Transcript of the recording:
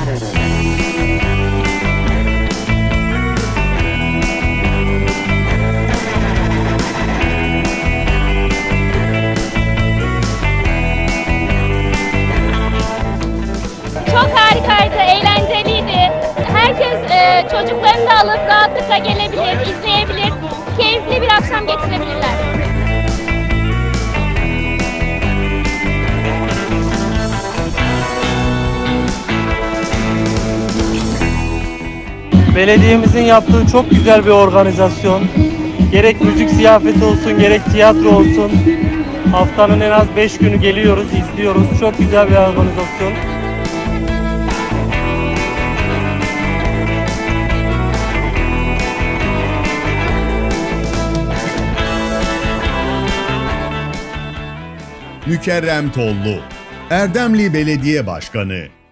Çok harikaydı, eğlenceliydi. Herkes çocuklarını da alıp rahatlıkla gelebilir, izleyebilir, keyifli bir akşam geçirebilirler. Belediyemizin yaptığı çok güzel bir organizasyon. Gerek müzik ziyafeti olsun, gerek tiyatro olsun. Haftanın en az 5 günü geliyoruz, izliyoruz. Çok güzel bir organizasyon. Mükerrem Tollu, Erdemli Belediye Başkanı.